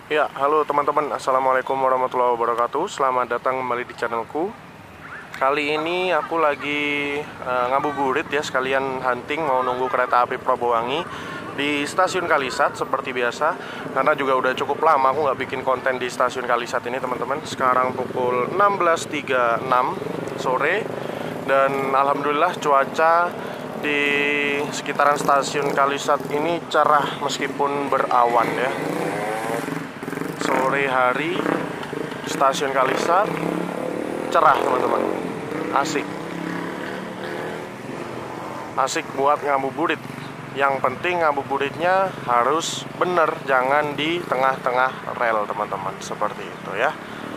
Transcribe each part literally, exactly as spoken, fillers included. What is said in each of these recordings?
Ya, halo teman-teman, assalamualaikum warahmatullahi wabarakatuh. Selamat datang kembali di channelku. Kali ini aku lagi uh, ngabuburit ya, sekalian hunting, mau nunggu kereta api Probowangi di stasiun Kalisat seperti biasa. Karena juga udah cukup lama aku nggak bikin konten di stasiun Kalisat ini teman-teman. Sekarang pukul enam belas tiga puluh enam sore dan alhamdulillah cuaca di sekitaran stasiun Kalisat ini cerah meskipun berawan ya. Sore hari stasiun Kalisat cerah teman-teman, asik asik buat ngabuburit. Yang penting ngabuburitnya harus bener, jangan di tengah-tengah rel teman-teman, seperti itu ya.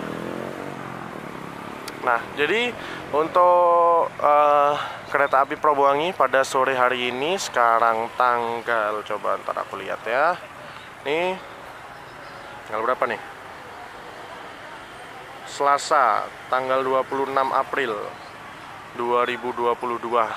Nah, jadi untuk uh, kereta api Probowangi pada sore hari ini, sekarang tanggal, coba ntar aku lihat ya, nih tanggal berapa nih? Selasa, tanggal dua puluh enam April dua ribu dua puluh dua,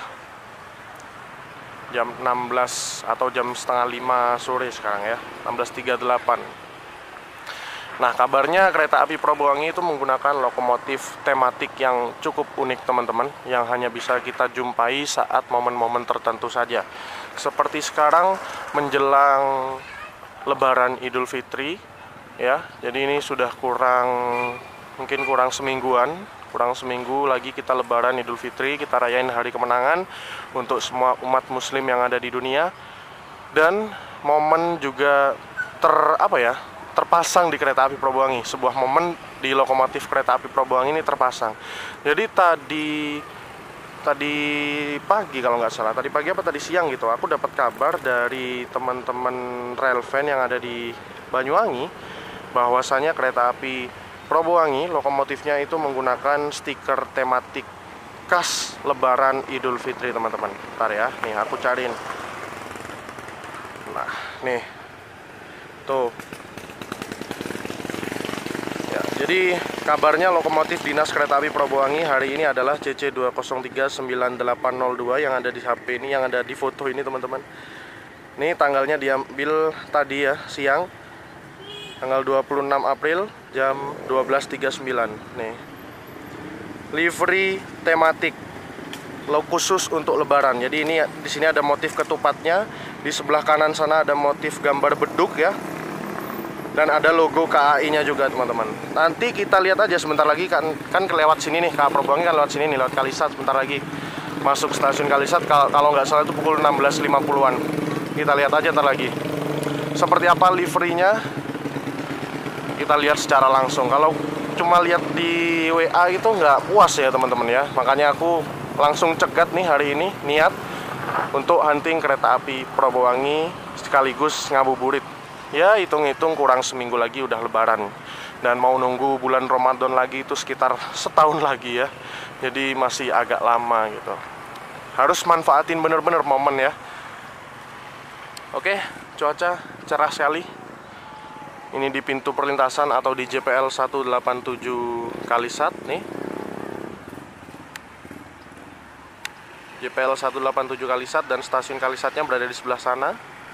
jam enam belas atau jam setengah lima sore sekarang ya, enam belas tiga puluh delapan. Nah, kabarnya kereta api Probowangi itu menggunakan lokomotif tematik yang cukup unik teman-teman, yang hanya bisa kita jumpai saat momen-momen tertentu saja. Seperti sekarang menjelang Lebaran Idul Fitri ya, jadi ini sudah kurang, mungkin kurang semingguan, kurang seminggu lagi kita Lebaran Idul Fitri, kita rayain hari kemenangan untuk semua umat muslim yang ada di dunia. Dan momen juga ter apa ya terpasang di kereta api Probowangi, sebuah momen di lokomotif kereta api Probowangi ini terpasang. Jadi tadi tadi pagi kalau nggak salah, tadi pagi apa tadi siang gitu, aku dapat kabar dari teman-teman relvan yang ada di Banyuwangi bahwasanya kereta api Probowangi lokomotifnya itu menggunakan stiker tematik khas Lebaran Idul Fitri teman-teman. Bentar ya, nih aku cariin. Nah, nih tuh ya, jadi kabarnya lokomotif Dinas Kereta Api Probowangi hari ini adalah C C dua nol tiga sembilan delapan nol dua yang ada di H P ini, yang ada di foto ini teman-teman. Ini tanggalnya diambil tadi ya, siang, tanggal dua puluh enam April jam dua belas tiga puluh sembilan. Nih, livery tematik lo khusus untuk Lebaran. Jadi ini di sini ada motif ketupatnya, di sebelah kanan sana ada motif gambar beduk ya, dan ada logo K A I-nya juga teman-teman. Nanti kita lihat aja sebentar lagi, kan kan kelewat sini nih, K A Probowangi kan lewat sini nih, lewat Kalisat, sebentar lagi masuk stasiun Kalisat. Kalau nggak salah itu pukul enam belas lima puluhan. Kita lihat aja ntar lagi seperti apa liverynya, kita lihat secara langsung. Kalau cuma lihat di W A itu nggak puas ya teman-teman ya, makanya aku langsung cegat nih hari ini, niat untuk hunting kereta api Probowangi sekaligus ngabuburit. Ya, hitung-hitung kurang seminggu lagi udah Lebaran, dan mau nunggu bulan Ramadan lagi itu sekitar setahun lagi ya. Jadi masih agak lama gitu. Harus manfaatin bener-bener momen ya. Oke, cuaca cerah sekali. Ini di pintu perlintasan atau di J P L seratus delapan puluh tujuh Kalisat nih. J P L seratus delapan puluh tujuh Kalisat, dan stasiun Kalisatnya berada di sebelah sana.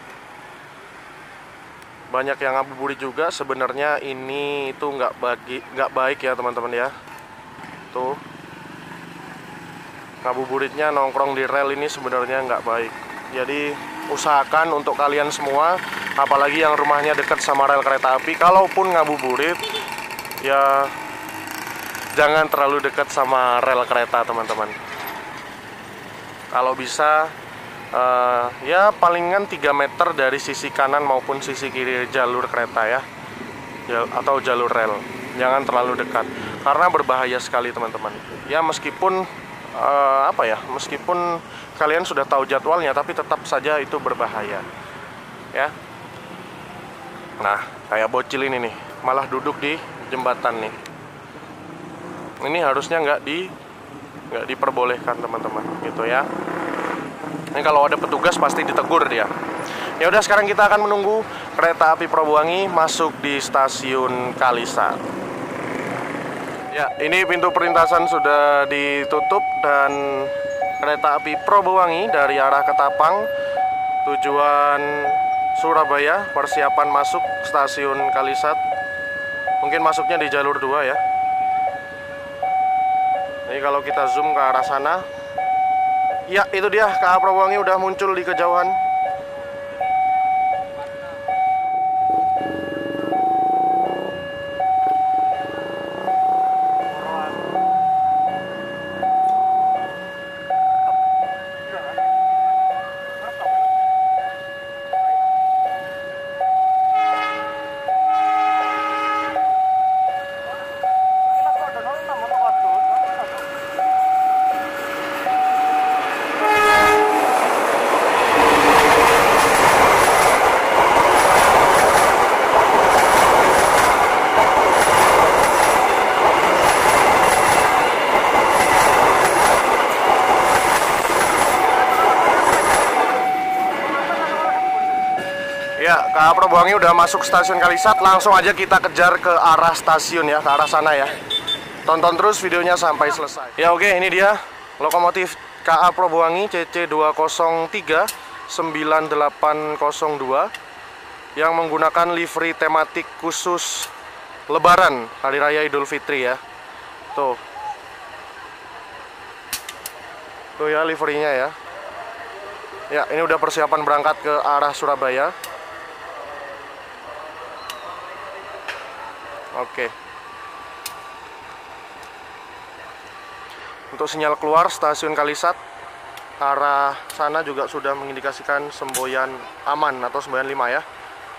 Banyak yang ngabuburit juga. Sebenarnya ini itu nggak bagi nggak baik ya teman-teman ya. Tuh, ngabuburitnya nongkrong di rel ini sebenarnya nggak baik. Jadi usahakan untuk kalian semua, apalagi yang rumahnya dekat sama rel kereta api, kalaupun ngabuburit ya jangan terlalu dekat sama rel kereta teman-teman. Kalau bisa Uh, ya palingan tiga meter dari sisi kanan maupun sisi kiri jalur kereta ya, atau jalur rel. Jangan terlalu dekat karena berbahaya sekali teman-teman. Ya meskipun uh, apa ya, meskipun kalian sudah tahu jadwalnya, tapi tetap saja itu berbahaya ya. Nah, kayak bocil ini nih, malah duduk di jembatan nih. Ini harusnya nggak di nggak diperbolehkan teman-teman gitu ya. Ini kalau ada petugas pasti ditegur dia. Ya udah, sekarang kita akan menunggu kereta api Probowangi masuk di stasiun Kalisat. Ya, ini pintu perlintasan sudah ditutup, dan kereta api Probowangi dari arah Ketapang tujuan Surabaya, persiapan masuk stasiun Kalisat. Mungkin masuknya di jalur dua ya. Ini kalau kita zoom ke arah sana, ya itu dia K A Prabowangi udah muncul di kejauhan. Ya, K A Prabowangi udah masuk stasiun Kalisat. Langsung aja kita kejar ke arah stasiun ya, ke arah sana ya. Tonton terus videonya sampai selesai. Ya oke, ini dia lokomotif K A Prabowangi C C dua nol tiga sembilan delapan nol dua yang menggunakan livery tematik khusus Lebaran Hari Raya Idul Fitri ya. Tuh. Tuh ya liverynya ya. Ya, ini udah persiapan berangkat ke arah Surabaya. Oke. Untuk sinyal keluar stasiun Kalisat, arah sana juga sudah mengindikasikan semboyan aman atau semboyan lima ya.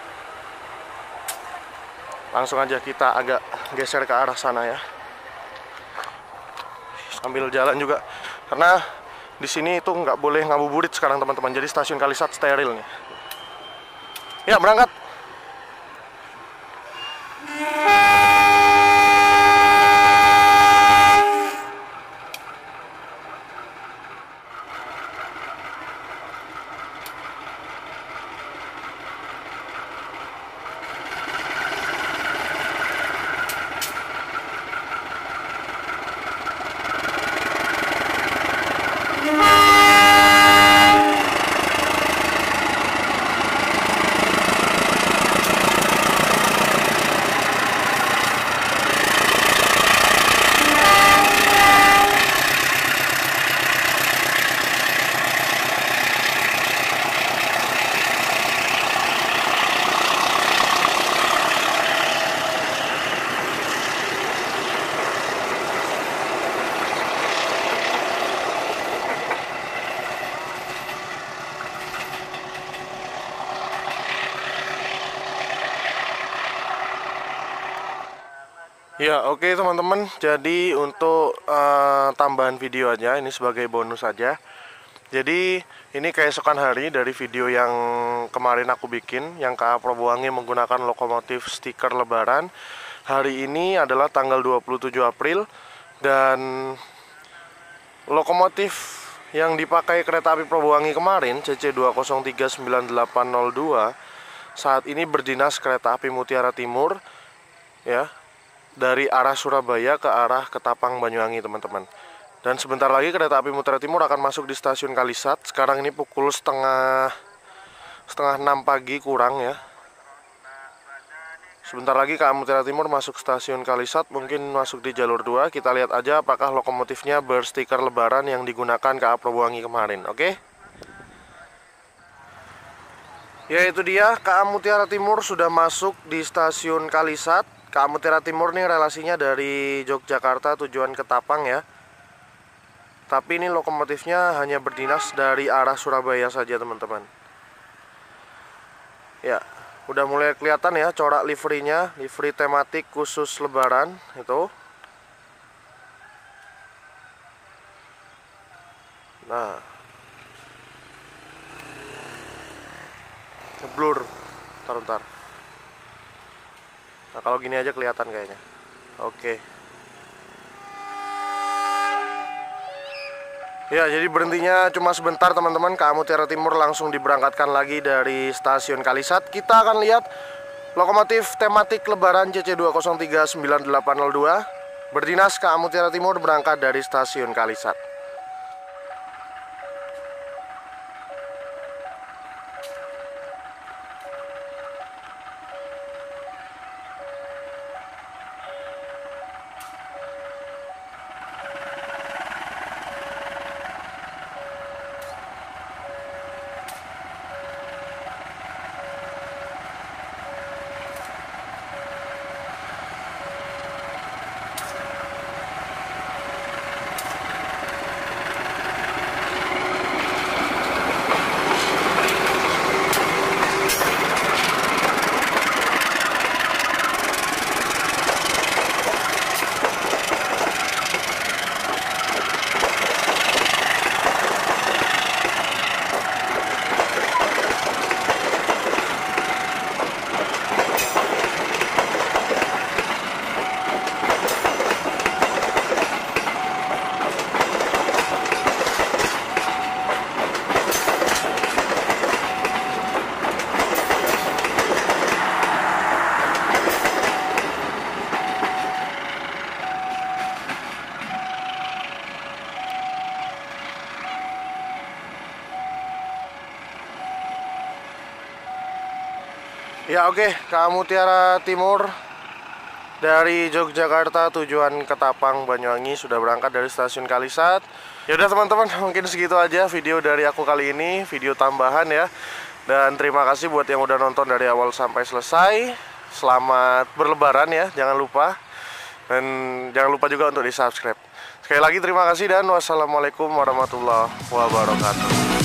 Langsung aja kita agak geser ke arah sana ya. Sambil jalan juga, karena di sini itu nggak boleh ngabuburit sekarang teman-teman. Jadi stasiun Kalisat steril nih. Ya berangkat. Ya oke okay, teman-teman, jadi untuk uh, tambahan video aja, ini sebagai bonus aja. Jadi ini keesokan hari dari video yang kemarin aku bikin, yang K A Prabowangi menggunakan lokomotif stiker Lebaran. Hari ini adalah tanggal dua puluh tujuh April, dan lokomotif yang dipakai kereta api Prabowangi kemarin C C dua nol tiga sembilan delapan nol dua saat ini berdinas kereta api Mutiara Timur ya, dari arah Surabaya ke arah Ketapang Banyuwangi teman-teman. Dan sebentar lagi kereta api Mutiara Timur akan masuk di stasiun Kalisat. Sekarang ini pukul setengah setengah enam pagi kurang ya. Sebentar lagi K A Mutiara Timur masuk stasiun Kalisat, mungkin masuk di jalur dua. Kita lihat aja apakah lokomotifnya berstiker Lebaran yang digunakan K A Prabowangi kemarin. Oke? Ya itu dia, K A Mutiara Timur sudah masuk di stasiun Kalisat. K A Mutiara Timur nih relasinya dari Yogyakarta tujuan Ketapang ya. Tapi ini lokomotifnya hanya berdinas dari arah Surabaya saja teman-teman. Ya, udah mulai kelihatan ya corak liverynya, livery tematik khusus Lebaran itu. Nah, blur, ntar-ntar. Nah kalau gini aja kelihatan kayaknya. Oke. Ya jadi berhentinya cuma sebentar teman-teman. K A Mutiara Timur langsung diberangkatkan lagi dari stasiun Kalisat. Kita akan lihat lokomotif tematik Lebaran C C dua nol tiga sembilan delapan nol dua berdinas K A Mutiara Timur berangkat dari stasiun Kalisat. Ya oke, K A Mutiara Timur dari Yogyakarta tujuan Ketapang Banyuwangi sudah berangkat dari stasiun Kalisat. Ya udah teman-teman, mungkin segitu aja video dari aku kali ini, video tambahan ya. Dan terima kasih buat yang udah nonton dari awal sampai selesai. Selamat berlebaran ya, jangan lupa. Dan jangan lupa juga untuk di subscribe. Sekali lagi terima kasih dan wassalamualaikum warahmatullahi wabarakatuh.